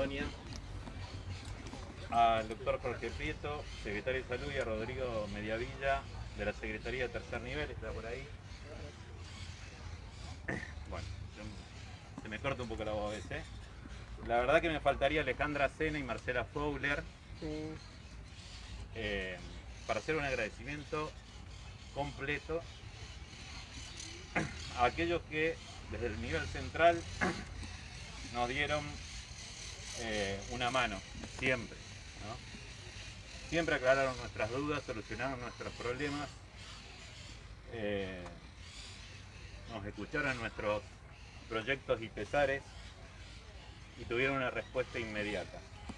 Sonia, al doctor Jorge Prieto, secretario de Salud, y a Rodrigo Mediavilla, de la Secretaría de Tercer Nivel, está por ahí. Bueno, se me corta un poco la voz a veces. La verdad que me faltaría Alejandra Sena y Marcela Fowler para hacer un agradecimiento completo a aquellos que desde el nivel central nos dieron una mano, siempre, ¿no? Siempre aclararon nuestras dudas, solucionaron nuestros problemas, nos escucharon nuestros proyectos y pesares y tuvieron una respuesta inmediata.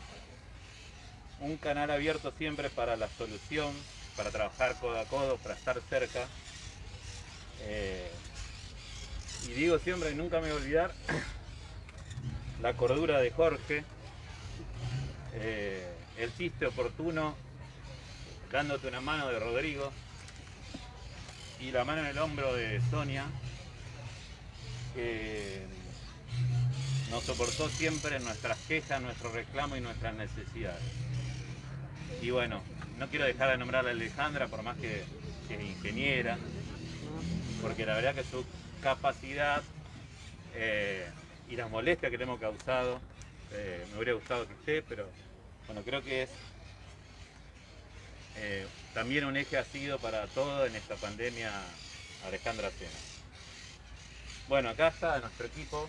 Un canal abierto siempre para la solución, para trabajar codo a codo, para estar cerca. Y digo siempre, nunca me voy a olvidar la cordura de Jorge, el chiste oportuno, dándote una mano de Rodrigo y la mano en el hombro de Sonia, que nos soportó siempre en nuestras quejas, nuestros reclamos y nuestras necesidades. Y bueno, no quiero dejar de nombrar a Alejandra, por más que es ingeniera, porque la verdad que su capacidad y las molestias que le hemos causado, me hubiera gustado que esté, pero bueno, creo que es también un eje ha sido para todo en esta pandemia Alejandra Sena. Bueno, acá está nuestro equipo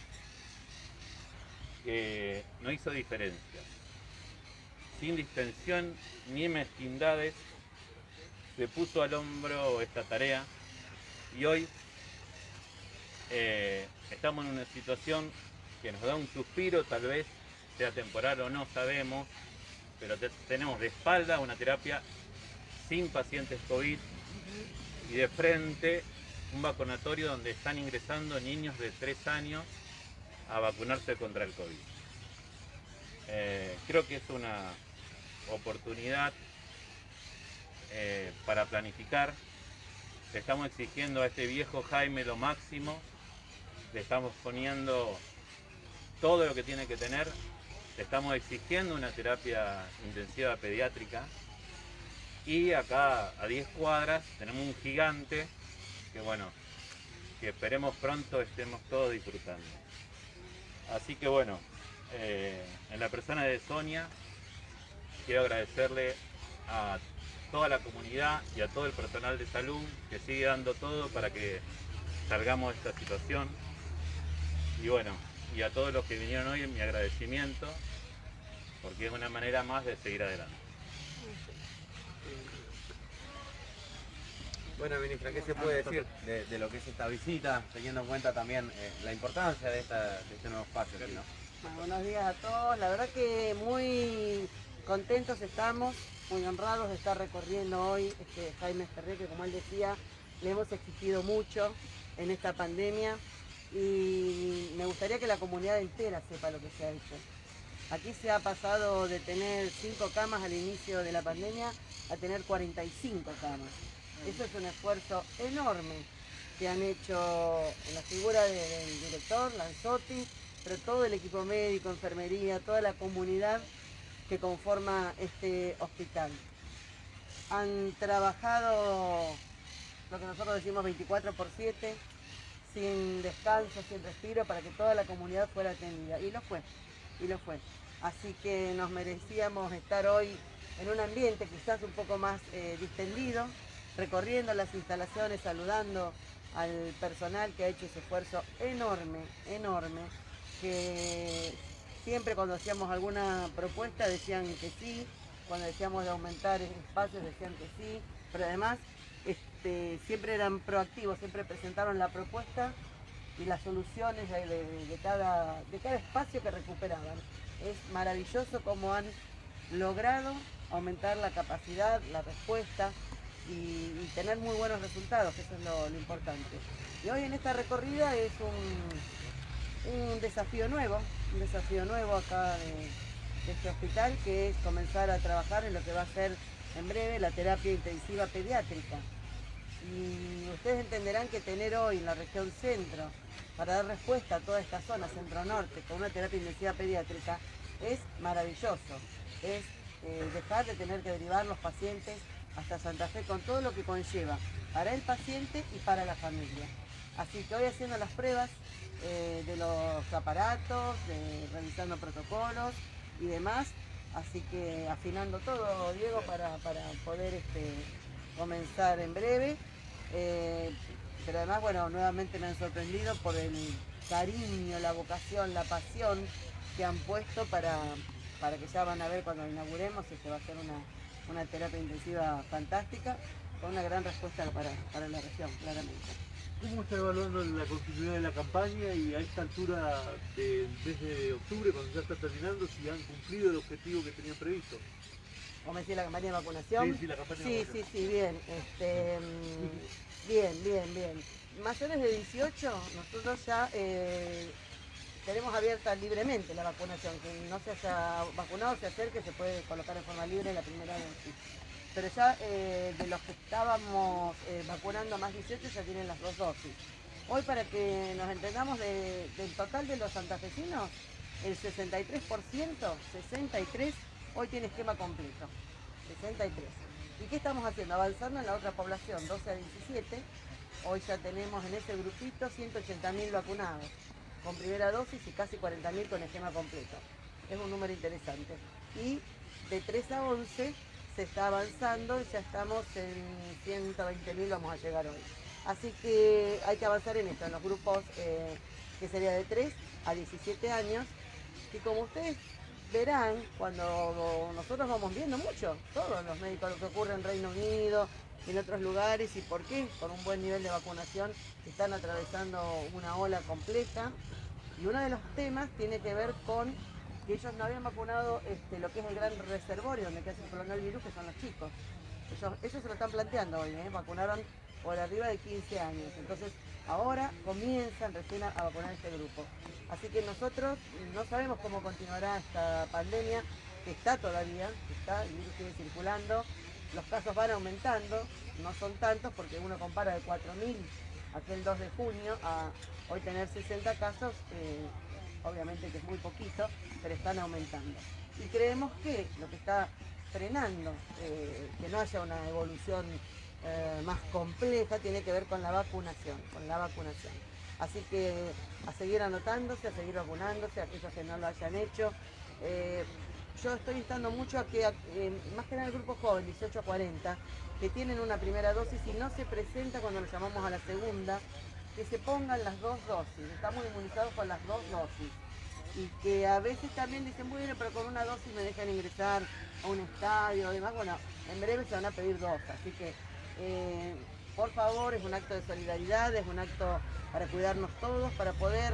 que no hizo diferencia, sin distensión ni mezquindades, se puso al hombro esta tarea y hoy estamos en una situación que nos da un suspiro, tal vez sea temporal o no sabemos, pero tenemos de espalda una terapia sin pacientes COVID y de frente un vacunatorio donde están ingresando niños de 3 años a vacunarse contra el COVID. Creo que es una oportunidad para planificar. Le estamos exigiendo a este viejo Jaime lo máximo, le estamos poniendo todo lo que tiene que tener, le estamos exigiendo una terapia intensiva pediátrica y acá a 10 cuadras tenemos un gigante que bueno, que esperemos pronto estemos todos disfrutando. Así que bueno, en la persona de Sonia quiero agradecerle a toda la comunidad y a todo el personal de salud que sigue dando todo para que salgamos de esta situación. Y bueno, y a todos los que vinieron hoy, mi agradecimiento, porque es una manera más de seguir adelante. Bueno, ministra, ¿qué se puede decir de lo que es esta visita, teniendo en cuenta también la importancia de este nuevo espacio aquí, ¿no? Bueno, buenos días a todos. La verdad que muy contentos estamos, muy honrados de estar recorriendo hoy Jaime Ferrer, que como él decía, le hemos exigido mucho en esta pandemia y me gustaría que la comunidad entera sepa lo que se ha hecho. Aquí se ha pasado de tener 5 camas al inicio de la pandemia a tener 45 camas. Eso es un esfuerzo enorme que han hecho en la figura del director, Lanzotti, pero todo el equipo médico, enfermería, toda la comunidad que conforma este hospital. Han trabajado lo que nosotros decimos 24/7, sin descanso, sin respiro, para que toda la comunidad fuera atendida. Y lo fue, y lo fue. Así que nos merecíamos estar hoy en un ambiente quizás un poco más distendido, recorriendo las instalaciones, saludando al personal que ha hecho ese esfuerzo enorme, enorme, que siempre cuando hacíamos alguna propuesta decían que sí, cuando decíamos de aumentar espacios decían que sí, pero además siempre eran proactivos, siempre presentaron la propuesta y las soluciones de cada espacio que recuperaban. Es maravilloso cómo han logrado aumentar la capacidad, la respuesta y tener muy buenos resultados, eso es lo importante. Y hoy en esta recorrida es un desafío nuevo acá de este hospital, que es comenzar a trabajar en lo que va a ser en breve la terapia intensiva pediátrica. Y ustedes entenderán que tener hoy en la región centro, para dar respuesta a toda esta zona centro-norte, con una terapia intensiva pediátrica, es maravilloso. Es dejar de tener que derivar los pacientes hasta Santa Fe con todo lo que conlleva para el paciente y para la familia. Así que hoy haciendo las pruebas de los aparatos, revisando protocolos y demás, así que afinando todo, Diego, para poder comenzar en breve. Pero además, bueno, nuevamente me han sorprendido por el cariño, la vocación, la pasión que han puesto para que ya van a ver cuando inauguremos, va a ser una terapia intensiva fantástica, con una gran respuesta para la región, claramente. ¿Cómo está evaluando la continuidad de la campaña y a esta altura del mes de octubre, cuando ya está terminando, si han cumplido el objetivo que tenían previsto? ¿Cómo decís, la campaña de vacunación? Sí, la campaña de vacunación. Sí, bien. Bien. Mayores de 18, nosotros ya tenemos abierta libremente la vacunación. Quien no se haya vacunado se acerque, se puede colocar en forma libre la primera dosis. Pero ya de los que estábamos vacunando más 18 ya tienen las 2 dosis. Hoy, para que nos entendamos, del total de los santafesinos, el 63%, 63, hoy tiene esquema completo. 63. ¿Y qué estamos haciendo? Avanzando en la otra población, 12 a 17. Hoy ya tenemos en ese grupito 180.000 vacunados con primera dosis y casi 40.000 con esquema completo. Es un número interesante. Y de 3 a 11 se está avanzando y ya estamos en 120.000, vamos a llegar hoy. Así que hay que avanzar en esto, en los grupos que sería de 3 a 17 años, y como ustedes verán, cuando nosotros vamos viendo mucho, todos los médicos, lo que ocurre en Reino Unido y en otros lugares, y por qué, con un buen nivel de vacunación, están atravesando una ola compleja. Y uno de los temas tiene que ver con que ellos no habían vacunado lo que es el gran reservorio donde queda circulando el virus, que son los chicos. Ellos se lo están planteando hoy, vacunaron por arriba de 15 años. Entonces ahora comienzan recién a vacunar este grupo. Así que nosotros no sabemos cómo continuará esta pandemia, que está todavía, el virus sigue circulando, los casos van aumentando, no son tantos porque uno compara de 4.000 aquel 2 de junio a hoy tener 60 casos, obviamente que es muy poquito, pero están aumentando. Y creemos que lo que está frenando que no haya una evolución más compleja tiene que ver con la vacunación, Así que a seguir anotándose, a seguir vacunándose, aquellos que no lo hayan hecho. Yo estoy instando mucho a que, más que nada el grupo joven, 18 a 40, que tienen una primera dosis y no se presenta cuando lo llamamos a la segunda, que se pongan las 2 dosis, estamos inmunizados con las 2 dosis. Y que a veces también dicen, bueno, pero con una dosis me dejan ingresar a un estadio, además, bueno, en breve se van a pedir 2, así que por favor, es un acto de solidaridad, es un acto para cuidarnos todos, para poder,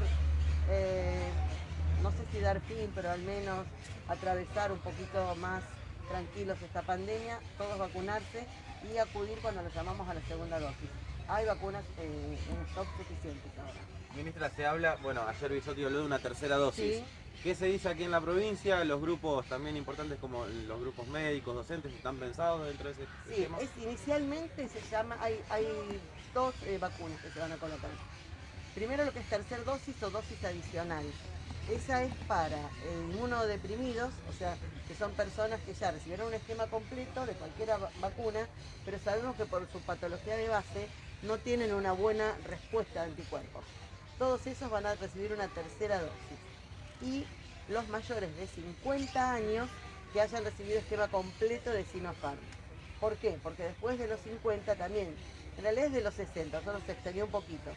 no sé si dar fin, pero al menos atravesar un poquito más tranquilos esta pandemia, todos vacunarse y acudir cuando los llamamos a la segunda dosis. Hay vacunas en stock suficientes ahora. Ministra, se habla, bueno, ayer Bisotti habló de una tercera dosis. Sí. ¿Qué se dice aquí en la provincia? Los grupos también importantes como los grupos médicos, docentes, ¿están pensados dentro de ese esquema? Sí, inicialmente se llama, hay 2 vacunas que se van a colocar. Primero lo que es tercer dosis o dosis adicional. Esa es para inmunodeprimidos, o sea, que son personas que ya recibieron un esquema completo de cualquier vacuna, pero sabemos que por su patología de base no tienen una buena respuesta de anticuerpos. Todos esos van a recibir una tercera dosis. Y los mayores de 50 años que hayan recibido esquema completo de Sinopharm. ¿Por qué? Porque después de los 50 también, en realidad es de los 60, solo se extendió un poquito.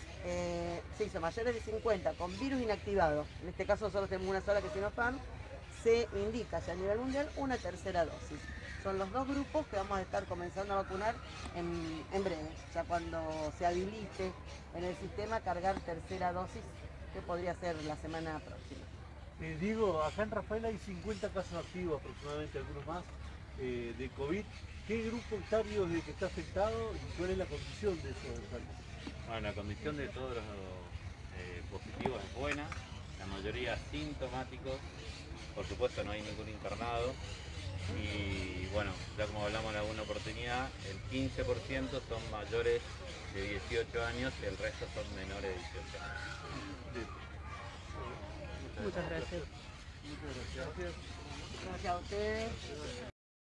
Se hizo mayores de 50 con virus inactivado, en este caso solo tenemos una sola que es Sinopharm, se indica ya a nivel mundial una tercera dosis. Son los 2 grupos que vamos a estar comenzando a vacunar en breve, ya cuando se habilite en el sistema cargar tercera dosis, que podría ser la semana próxima. Diego, acá en Rafael hay 50 casos activos, aproximadamente algunos más, de COVID. ¿Qué grupo etario es el que está afectado y cuál es la condición de esos enfermos? Bueno, la condición de todos los positivos es buena, la mayoría asintomáticos, por supuesto no hay ningún internado, y bueno, ya como hablamos en alguna oportunidad, el 15% son mayores de 18 años y el resto son menores de 18 años. Muchas gracias. Muchas gracias. Gracias a ustedes.